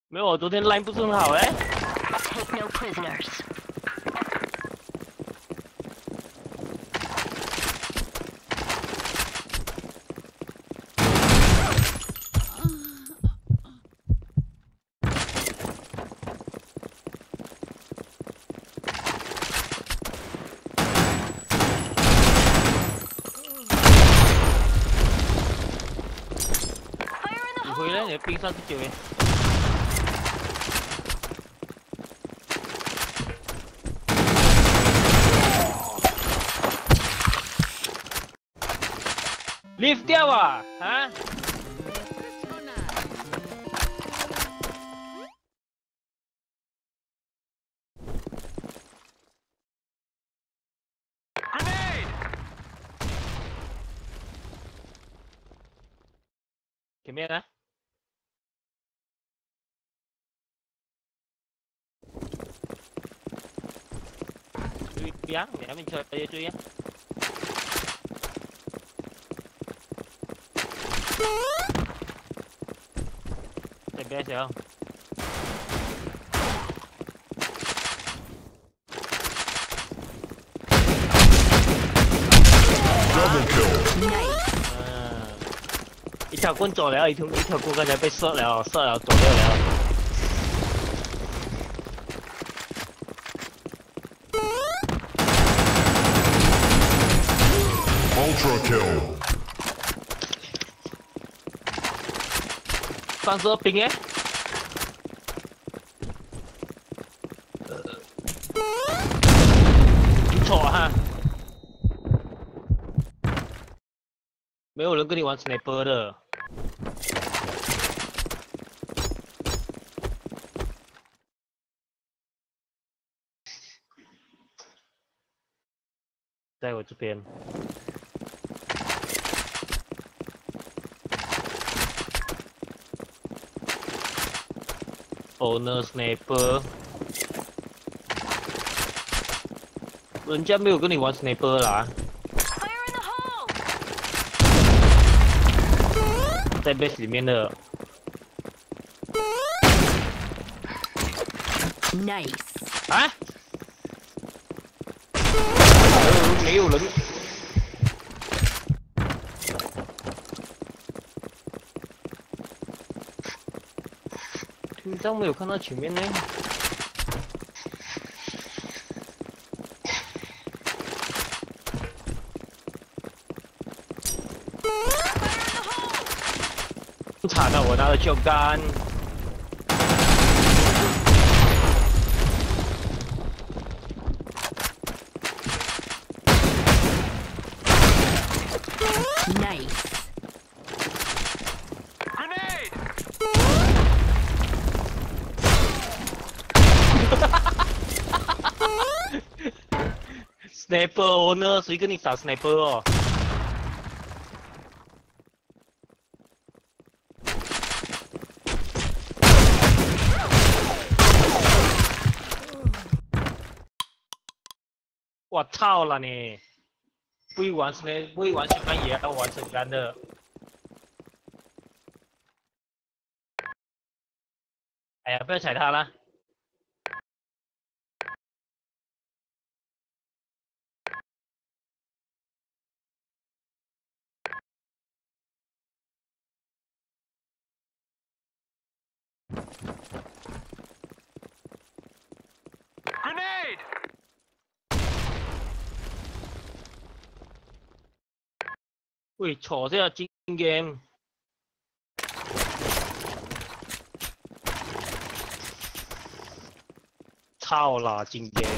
没有，我昨天 line 不是很好哎。 Take no prisoners. 你回来，你的兵39耶。lift 掉啊！啊！前面呢？追啊！你还没追，追啊！在边上。一条棍走了，一条棍刚才被射了，走掉了。 Ultra kill. 32兵哎。不错哈。没有人跟你玩 sniper 的。在我这边。Owner sniper。人家没有跟你玩 sniper 啦。在 base 里面的。 Nice。 啊？没有人。听到没有看到前面呢？惨了，我拿了救杆。 Nice. Grenade. Sniper owner， 谁跟你打 sniper 哦？我操了你！不会玩血干也要玩神干的。哎呀，不要踩他了。 Grenade. 喂，坐下进 game。操啦，进 game。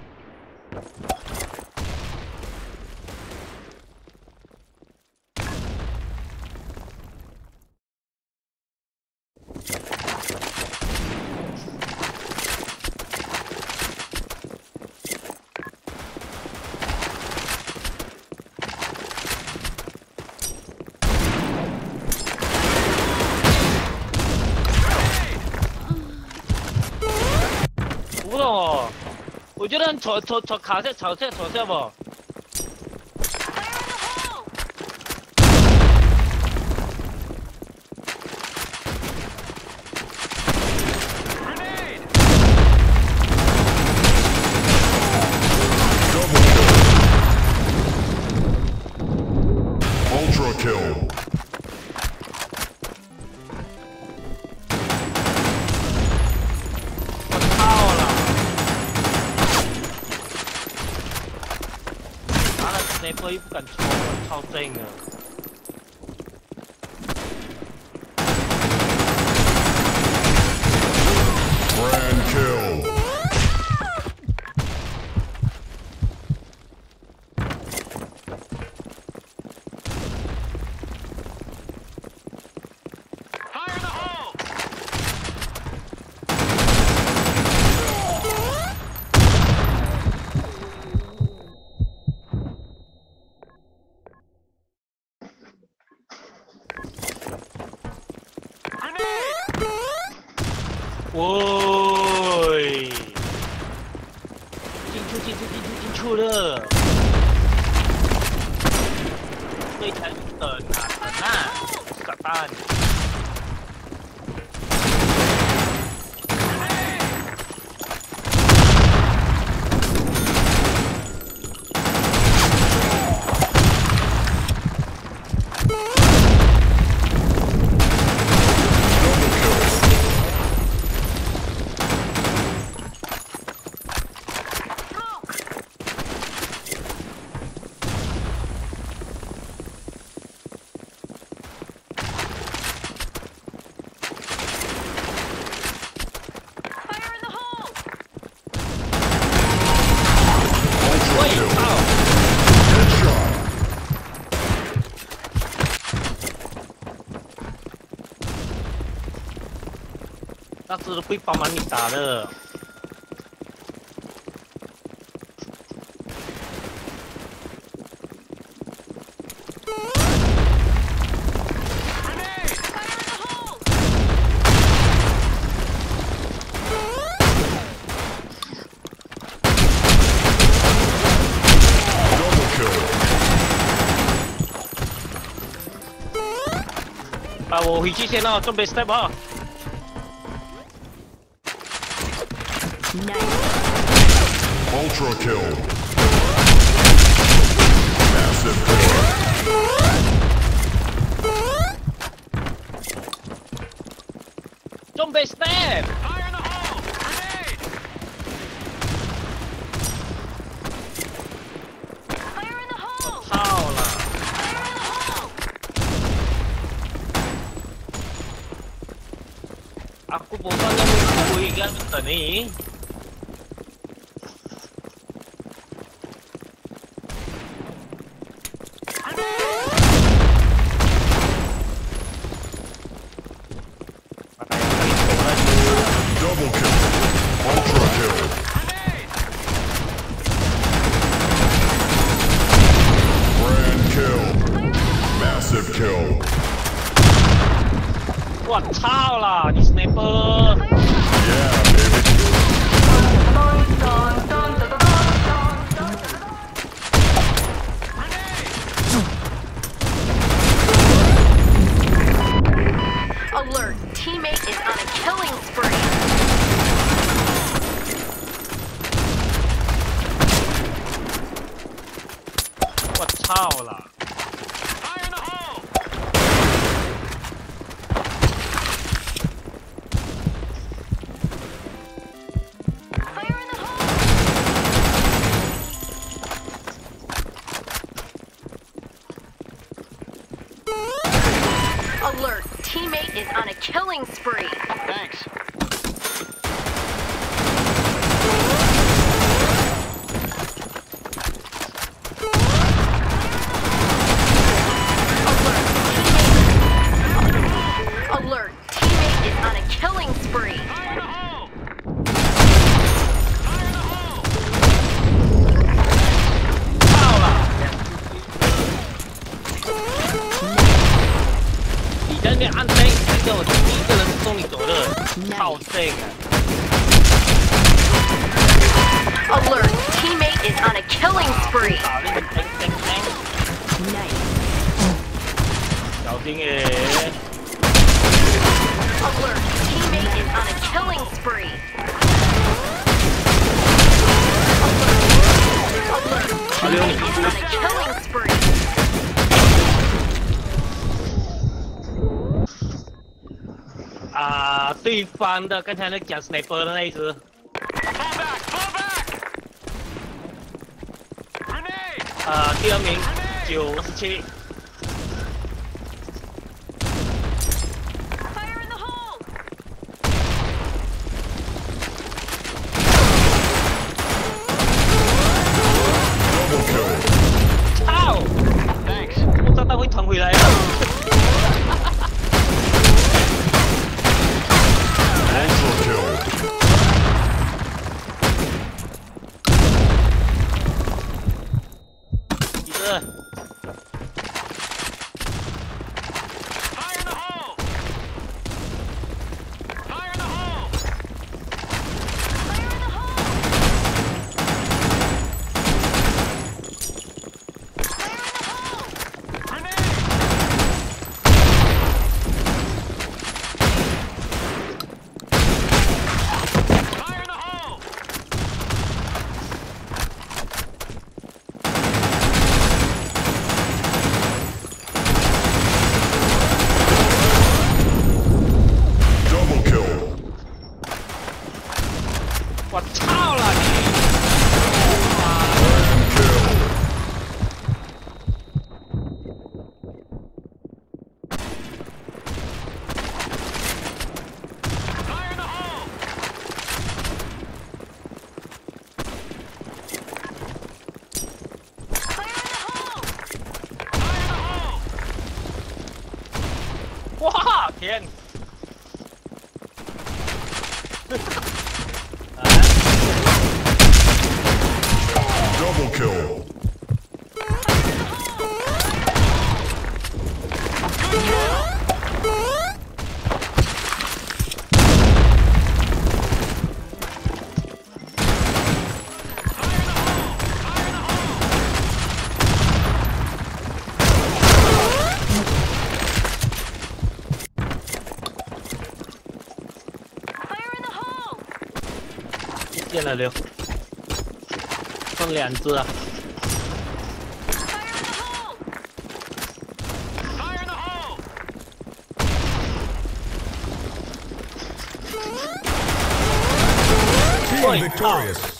不懂哦，我觉得坐卡下坐下不。 sniper 又不敢戳，超正啊！ Grand kill. Fire in the hole! Grenade! 喂，进出了！对台等啊，傻蛋！ 那只是会帮忙你打的。啊，我回去先了，准备 step 啊。 Ultra kill. Massive kill. 准备 step。 Fire in the hole! Grenade! Fire in the hole! 操了！ Fire in the hole! Aku bukannya menghubungi kan tadi. Double kill. Ultra kill. Grand kill. Massive kill. 我操了，你 sniper！ Yeah, baby. Alert! Teammate is on a killing spree. 我操了！ Fire in the hole! Fire in the hole! Alert! Teammate is on a killing spree. Thanks. Alert! Teammate is on a killing spree. Fire in the hole! Fire in the hole! 操了！你在那边按 C， 那个我第一个人是送你走的，超正啊！ Alert! Teammate is on a killing spree. 打那个噔噔噔， Nice. 小心耶！ Alert! Teammate is on a killing spree. Alert! Teammate is on a killing spree. 啊，对方的刚才那讲 sniper 的那一只， Fall back! Fall back! Grenade! 第2名97。 Fire in the hole! Double kill. 操！ Thanks. 我炸弹会弹回来的。 Ultra kill. 一个。 Fire in the hole! Fire in the hole! Fire in the hole! Fire in the hole! Grenade! Fire in the hole! Double kill. 我操了你！ Grand kill. Fire in the hole! Fire in the hole! Fire in the hole! 哇天！啊 Double kill. Fire in the hole! 见了六，剩2只啊！ Fire in the hole! Fire in the hole! Team victorious.